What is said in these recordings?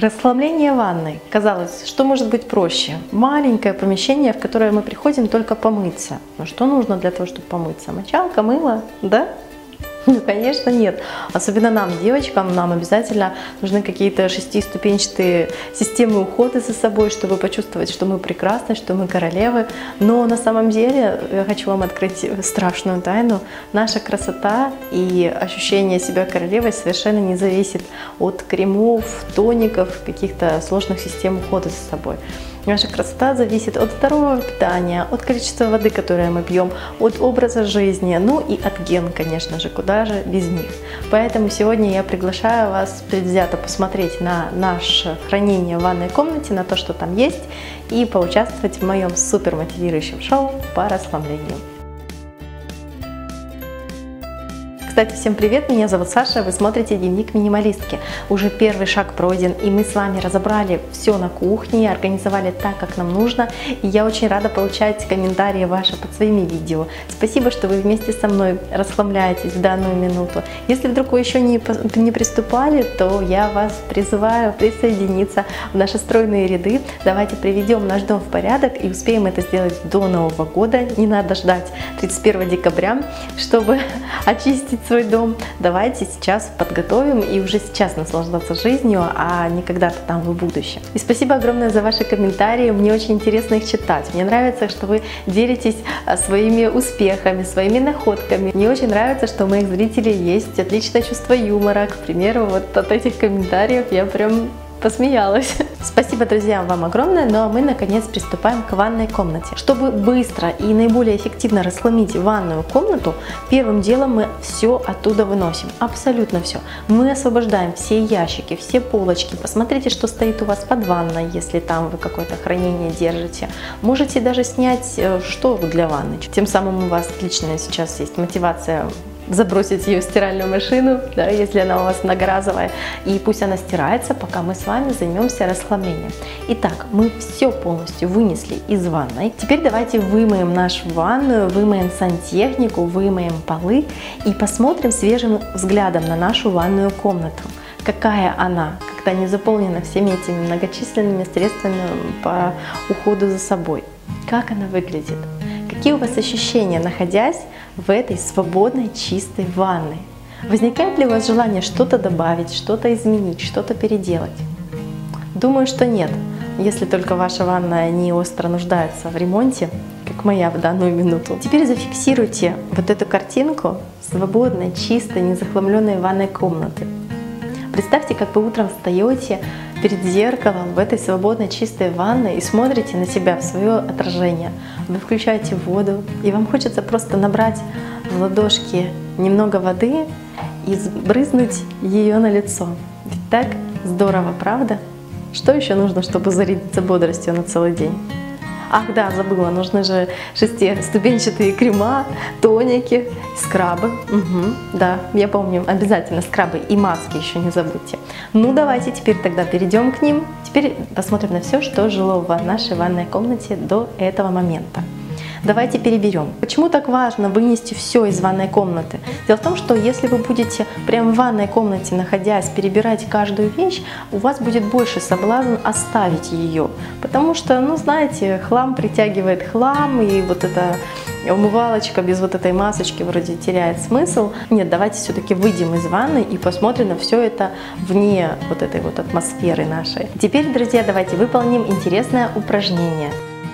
Расхламление ванной. Казалось, что может быть проще? Маленькое помещение, в которое мы приходим только помыться. Но что нужно для того, чтобы помыться? Мочалка, мыло, да? Ну, конечно, нет. Особенно нам, девочкам, нам обязательно нужны какие-то 6-ступенчатые системы ухода за собой, чтобы почувствовать, что мы прекрасны, что мы королевы. Но на самом деле, я хочу вам открыть страшную тайну. Наша красота и ощущение себя королевой совершенно не зависит от кремов, тоников, каких-то сложных систем ухода за собой. Наша красота зависит от здорового питания, от количества воды, которое мы пьем, от образа жизни, ну и от ген, конечно же, куда же без них. Поэтому сегодня я приглашаю вас предвзято посмотреть на наше хранение в ванной комнате, на то, что там есть, и поучаствовать в моем супер мотивирующем шоу по расхламлению. Кстати, всем привет, меня зовут Саша, вы смотрите Дневник Минималистки. Уже первый шаг пройден, и мы с вами разобрали все на кухне, организовали так, как нам нужно. И я очень рада получать комментарии ваши под своими видео. Спасибо, что вы вместе со мной расхламляетесь в данную минуту. Если вдруг вы еще не приступали, то я вас призываю присоединиться в наши стройные ряды. Давайте приведем наш дом в порядок и успеем это сделать до Нового года. Не надо ждать 31 декабря, чтобы очистить свой дом. Давайте сейчас подготовим и уже сейчас наслаждаться жизнью, а не когда-то там в будущем. И спасибо огромное за ваши комментарии, мне очень интересно их читать. Мне нравится, что вы делитесь своими успехами, своими находками. Мне очень нравится, что у моих зрителей есть отличное чувство юмора. К примеру, вот от этих комментариев я прям посмеялась. Спасибо, друзья, вам огромное. Ну а мы наконец приступаем к ванной комнате. Чтобы быстро и наиболее эффективно расхламить ванную комнату, первым делом мы все оттуда выносим. Абсолютно все. Мы освобождаем все ящики, все полочки. Посмотрите, что стоит у вас под ванной, если там вы какое-то хранение держите. Можете даже снять штору для ванны. Тем самым у вас отличная сейчас есть мотивация забросить ее в стиральную машину, да, если она у вас многоразовая, и пусть она стирается, пока мы с вами займемся расхламлением. Итак, мы все полностью вынесли из ванной. Теперь давайте вымоем нашу ванную, вымоем сантехнику, вымоем полы и посмотрим свежим взглядом на нашу ванную комнату. Какая она, когда не заполнена всеми этими многочисленными средствами по уходу за собой. Как она выглядит? Какие у вас ощущения, находясь в этой свободной, чистой ванной? Возникает ли у вас желание что-то добавить, что-то изменить, что-то переделать? Думаю, что нет, если только ваша ванная не остро нуждается в ремонте, как моя в данную минуту. Теперь зафиксируйте вот эту картинку свободной, чистой, незахламленной ванной комнаты. Представьте, как вы утром встаете перед зеркалом в этой свободной чистой ванной и смотрите на себя, в свое отражение. Вы включаете воду, и вам хочется просто набрать в ладошки немного воды и брызнуть ее на лицо. Ведь так здорово, правда? Что еще нужно, чтобы зарядиться бодростью на целый день? Ах да, забыла, нужны же 6-ступенчатые крема, тоники, скрабы. Да, я помню, обязательно скрабы и маски еще не забудьте. Ну давайте теперь тогда перейдем к ним. Теперь посмотрим на все, что жило в нашей ванной комнате до этого момента. Давайте переберем. Почему так важно вынести все из ванной комнаты? Дело в том, что если вы будете прямо в ванной комнате, находясь, перебирать каждую вещь, у вас будет больше соблазн оставить ее. Потому что, ну знаете, хлам притягивает хлам, и вот эта умывалочка без вот этой масочки вроде теряет смысл. Нет, давайте все-таки выйдем из ванны и посмотрим на все это вне вот этой вот атмосферы нашей. Теперь, друзья, давайте выполним интересное упражнение.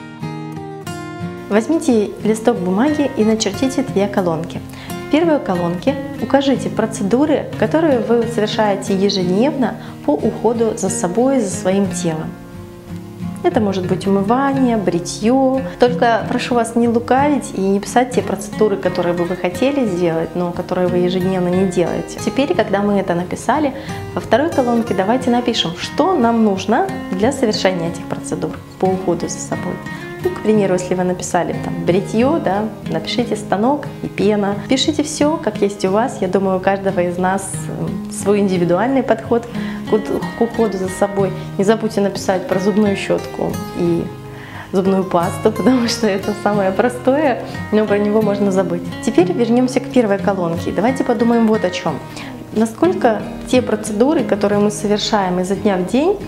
Возьмите листок бумаги и начертите 2 колонки. В первой колонке укажите процедуры, которые вы совершаете ежедневно по уходу за собой, за своим телом. Это может быть умывание, бритье. Только прошу вас не лукавить и не писать те процедуры, которые бы вы хотели сделать, но которые вы ежедневно не делаете. Теперь, когда мы это написали, во второй колонке давайте напишем, что нам нужно для совершения этих процедур по уходу за собой. Ну, к примеру, если вы написали там бритье, да, напишите станок и пена. Пишите все, как есть у вас. Я думаю, у каждого из нас свой индивидуальный подход к уходу за собой. Не забудьте написать про зубную щетку и зубную пасту, потому что это самое простое, но про него можно забыть. Теперь вернемся к первой колонке. Давайте подумаем вот о чем. Насколько те процедуры, которые мы совершаем изо дня в день,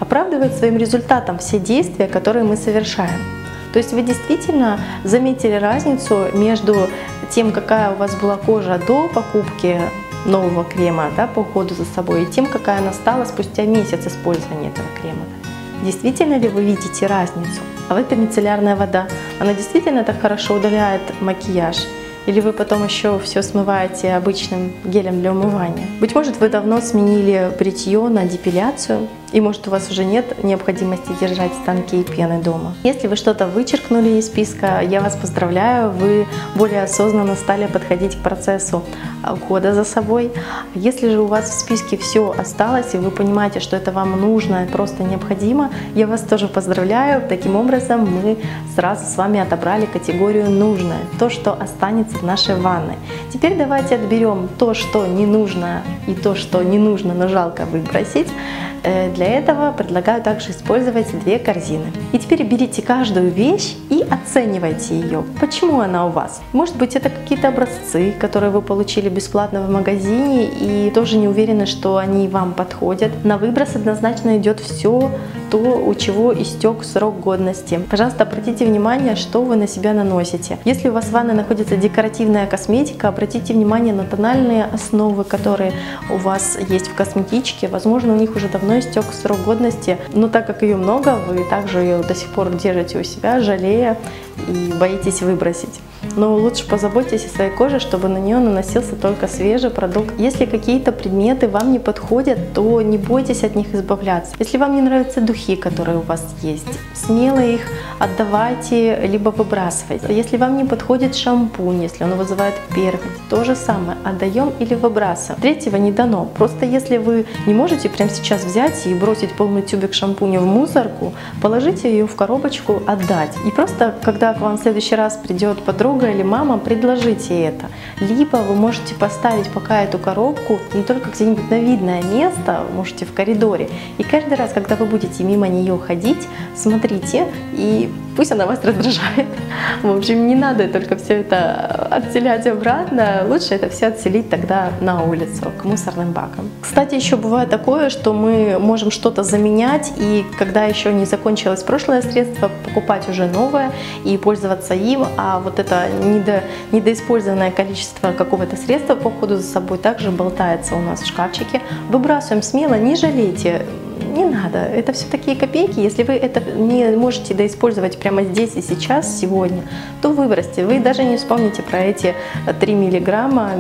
оправдывает своим результатом все действия, которые мы совершаем. То есть вы действительно заметили разницу между тем, какая у вас была кожа до покупки нового крема, да, по уходу за собой, и тем, какая она стала спустя месяц использования этого крема. Действительно ли вы видите разницу? А в этом мицеллярная вода, она действительно так хорошо удаляет макияж? Или вы потом еще все смываете обычным гелем для умывания? Быть может, вы давно сменили бритье на депиляцию, и может у вас уже нет необходимости держать станки и пены дома. Если вы что-то вычеркнули из списка, я вас поздравляю, вы более осознанно стали подходить к процессу ухода за собой. Если же у вас в списке все осталось, и вы понимаете, что это вам нужно, просто необходимо, я вас тоже поздравляю. Таким образом, мы сразу с вами отобрали категорию «нужное», то, что останется в нашей ванной. Теперь давайте отберем то, что не нужно, и то, что не нужно, но жалко выбросить. Для этого предлагаю также использовать 2 корзины. И теперь берите каждую вещь и оценивайте ее. Почему она у вас? Может быть, это какие-то образцы, которые вы получили бесплатно в магазине и тоже не уверены, что они вам подходят. На выброс однозначно идет все то, у чего истек срок годности. Пожалуйста, обратите внимание, что вы на себя наносите. Если у вас в ванной находится декоративная косметика, обратите внимание на тональные основы, которые у вас есть в косметичке. Возможно, у них уже давно истек срок годности, но так как ее много, вы также ее до сих пор держите у себя, жалея и боитесь выбросить. Но лучше позаботьтесь о своей коже, чтобы на нее наносился только свежий продукт. Если какие-то предметы вам не подходят, то не бойтесь от них избавляться. Если вам не нравятся духи, которые у вас есть, смело их отдавайте, либо выбрасывайте. Если вам не подходит шампунь, если он вызывает перхоть, то же самое, отдаем или выбрасываем. Третьего не дано. Просто если вы не можете прямо сейчас взять и бросить полный тюбик шампуня в мусорку, положите ее в коробочку, отдать. И просто, когда к вам в следующий раз придет подруга или мама, предложите это. Либо вы можете поставить пока эту коробку не только где-нибудь на видное место, можете в коридоре. И каждый раз, когда вы будете мимо нее ходить, смотрите, и пусть она вас раздражает. В общем, не надо только все это отселять обратно. Лучше это все отселить тогда на улицу, к мусорным бакам. Кстати, еще бывает такое, что мы можем что-то заменять, и когда еще не закончилось прошлое средство, покупать уже новое и пользоваться им, а вот это недоиспользованное количество какого-то средства по уходу за собой также болтается у нас в шкафчике. Выбрасываем смело, не жалейте. Не надо, это все такие копейки. Если вы это не можете доиспользовать прямо здесь и сейчас, сегодня, то выбросьте. Вы даже не вспомните про эти 3 миллилитра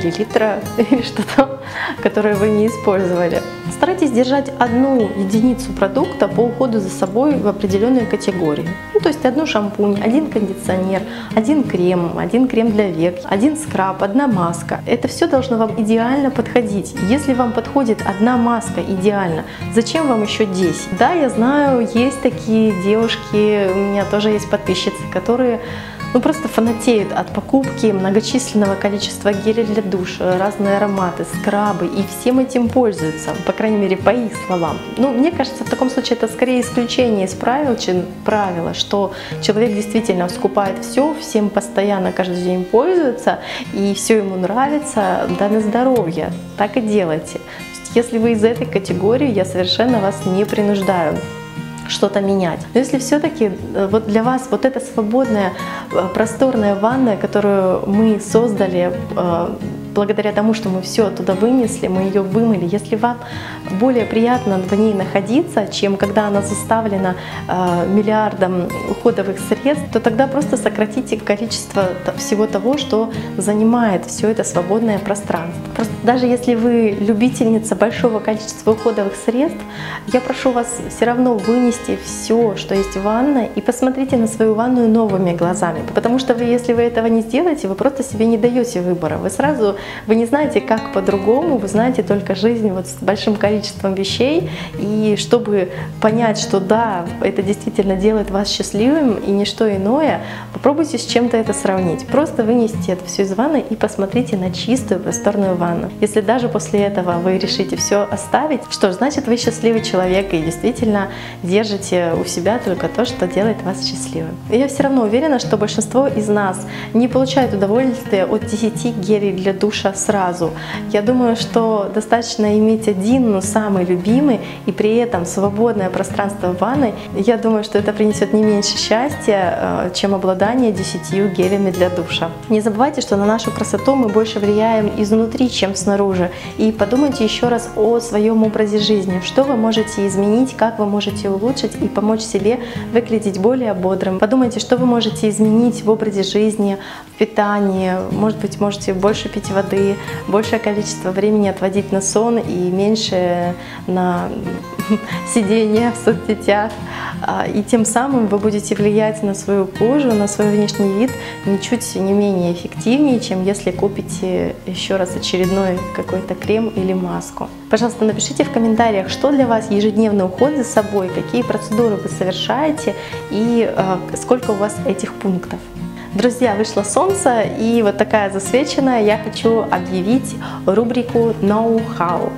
или что-то, которые вы не использовали. Старайтесь держать 1 единицу продукта по уходу за собой в определенной категории. Ну, то есть 1 шампунь, 1 кондиционер, 1 крем для век, 1 скраб, 1 маска. Это все должно вам идеально подходить. Если вам подходит 1 маска идеально, зачем вам еще 10? Да, я знаю, есть такие девушки, у меня тоже есть подписчицы, которые просто фанатеют от покупки многочисленного количества гелей для душа, разные ароматы, скрабы, и всем этим пользуются, по крайней мере, по их словам. Мне кажется, в таком случае это скорее исключение из правил, чем правило, что человек действительно скупает все, всем постоянно каждый день пользуется, и все ему нравится, да на здоровье, так и делайте. Если вы из этой категории, я совершенно вас не принуждаю что-то менять. Но если все-таки вот для вас вот эта свободная, просторная ванная, которую мы создали благодаря тому, что мы все оттуда вынесли, мы ее вымыли, если вам более приятно в ней находиться, чем когда она заставлена миллиардом уходовых средств, то тогда просто сократите количество всего того, что занимает все это свободное пространство. Просто даже если вы любительница большого количества уходовых средств, я прошу вас все равно вынести все, что есть в ванной, и посмотрите на свою ванную новыми глазами. Потому что если вы этого не сделаете, вы просто себе не даете выбора. Вы не знаете, как по-другому, вы знаете только жизнь вот с большим количеством вещей. И чтобы понять, что да, это действительно делает вас счастливым и не что иное, попробуйте с чем-то это сравнить. Просто вынесите это все из ванны и посмотрите на чистую просторную ванну. Если даже после этого вы решите все оставить, что ж, значит, вы счастливый человек и действительно держите у себя только то, что делает вас счастливым. И я все равно уверена, что большинство из нас не получает удовольствия от 10 гелей для душа душа сразу. Я думаю, что достаточно иметь один, но самый любимый, и при этом свободное пространство в ванной. Я думаю, что это принесет не меньше счастья, чем обладание 10 гелями для душа. Не забывайте, что на нашу красоту мы больше влияем изнутри, чем снаружи. И подумайте еще раз о своем образе жизни. Что вы можете изменить, как вы можете улучшить и помочь себе выглядеть более бодрым. Подумайте, что вы можете изменить в образе жизни, в питании. Может быть, можете больше пить воды, большее количество времени отводить на сон и меньше на сидение в соцсетях. И тем самым вы будете влиять на свою кожу, на свой внешний вид ничуть не менее эффективнее, чем если купите еще раз очередной какой-то крем или маску. Пожалуйста, напишите в комментариях, что для вас ежедневный уход за собой, какие процедуры вы совершаете и сколько у вас этих пунктов. Друзья, вышло солнце, и вот такая засвеченная я хочу объявить рубрику «Know-how».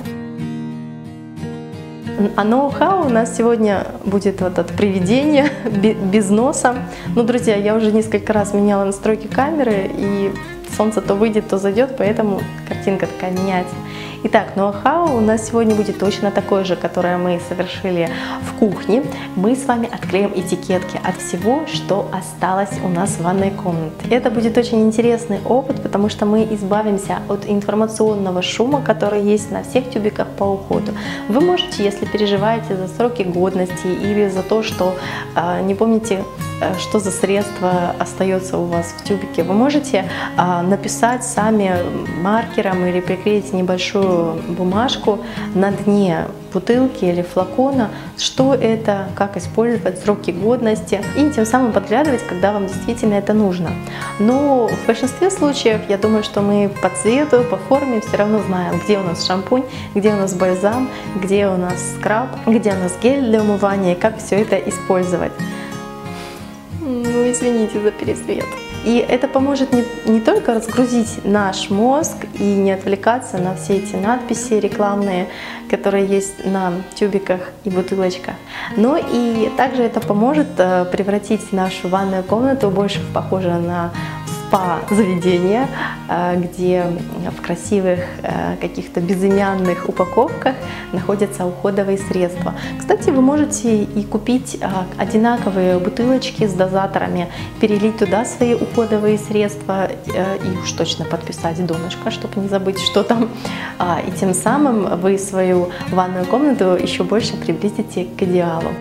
А ноу-хау у нас сегодня будет вот это приведение без носа. Ну, друзья, я уже несколько раз меняла настройки камеры, и солнце то выйдет, то зайдет, поэтому картинка такая меняется. Итак, ноу-хау у нас сегодня будет точно такое же, которое мы совершили в кухне. Мы с вами отклеим этикетки от всего, что осталось у нас в ванной комнате. Это будет очень интересный опыт, потому что мы избавимся от информационного шума, который есть на всех тюбиках по уходу. Вы можете, если переживаете за сроки годности или за то, что не помните, что за средство остается у вас в тюбике, вы можете написать сами маркером или приклеить небольшую бумажку на дне бутылки или флакона, что это, как использовать, сроки годности, и тем самым подглядывать, когда вам действительно это нужно. Но в большинстве случаев, я думаю, что мы по цвету, по форме все равно знаем, где у нас шампунь, где у нас бальзам, где у нас скраб, где у нас гель для умывания и как все это использовать. Ну, извините за пересвет. И это поможет не только разгрузить наш мозг и не отвлекаться на все эти надписи рекламные, которые есть на тюбиках и бутылочках, но и также это поможет превратить нашу ванную комнату больше похожую на спа-заведение, где в красивых каких-то безымянных упаковках находятся уходовые средства. Кстати, вы можете и купить одинаковые бутылочки с дозаторами, перелить туда свои уходовые средства и уж точно подписать донышко, чтобы не забыть, что там. И тем самым вы свою ванную комнату еще больше приблизите к идеалу.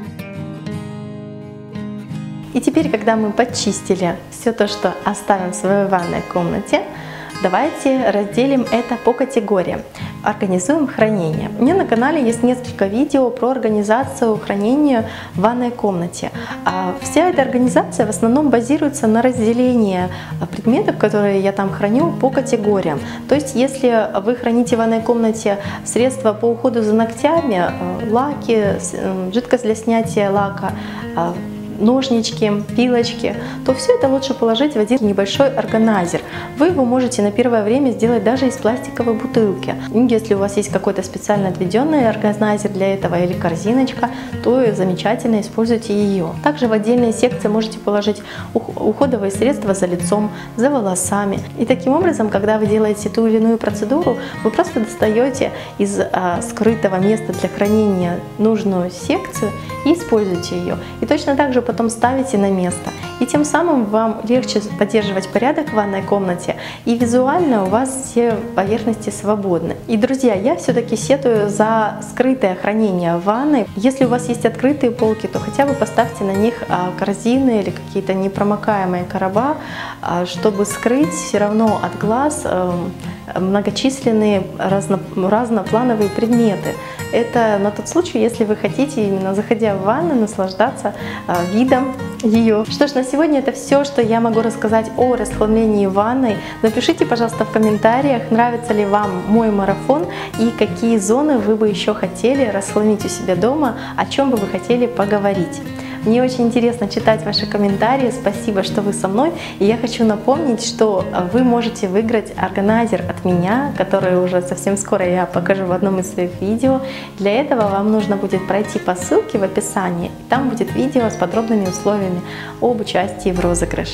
И теперь, когда мы почистили все то, что оставим в своей ванной комнате, давайте разделим это по категориям. Организуем хранение. У меня на канале есть несколько видео про организацию хранения в ванной комнате. Вся эта организация в основном базируется на разделении предметов, которые я там храню, по категориям. То есть, если вы храните в ванной комнате средства по уходу за ногтями, лаки, жидкость для снятия лака, ножнички, пилочки, то все это лучше положить в один небольшой органайзер. Вы его можете на первое время сделать даже из пластиковой бутылки. Если у вас есть какой-то специально отведенный органайзер для этого или корзиночка, то замечательно используйте ее. Также в отдельные секции можете положить уходовые средства за лицом, за волосами. И таким образом, когда вы делаете ту или иную процедуру, вы просто достаете из скрытого места для хранения нужную секцию и используйте ее. И точно так же потом ставите на место. И тем самым вам легче поддерживать порядок в ванной комнате, и визуально у вас все поверхности свободны. И, друзья, я все-таки сетую за скрытое хранение в ванной. Если у вас есть открытые полки, то хотя бы поставьте на них корзины или какие-то непромокаемые короба, чтобы скрыть все равно от глаз многочисленные разноплановые предметы. Это на тот случай, если вы хотите, именно заходя в ванну, наслаждаться видом ее. Что ж, на сегодня это все, что я могу рассказать о расхламлении ванной. Напишите, пожалуйста, в комментариях, нравится ли вам мой марафон и какие зоны вы бы еще хотели расхламить у себя дома, о чем бы вы хотели поговорить. Мне очень интересно читать ваши комментарии. Спасибо, что вы со мной. И я хочу напомнить, что вы можете выиграть органайзер от меня, который уже совсем скоро я покажу в одном из своих видео. Для этого вам нужно будет пройти по ссылке в описании. Там будет видео с подробными условиями об участии в розыгрыше.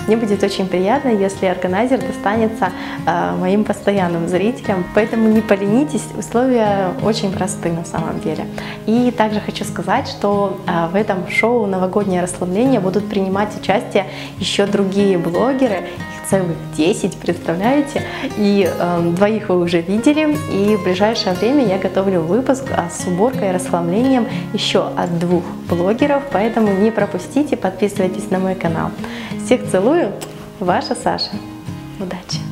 Мне будет очень приятно, если органайзер достанется моим постоянным зрителям. Поэтому не поленитесь, условия очень просты на самом деле. И также хочу сказать, что в этом шоу «Новогоднее расслабление» будут принимать участие еще другие блогеры, их целых 10, представляете? И двоих вы уже видели, и в ближайшее время я готовлю выпуск с уборкой и расхламлением еще от 2 блогеров, поэтому не пропустите, подписывайтесь на мой канал. Всех целую, ваша Саша. Удачи!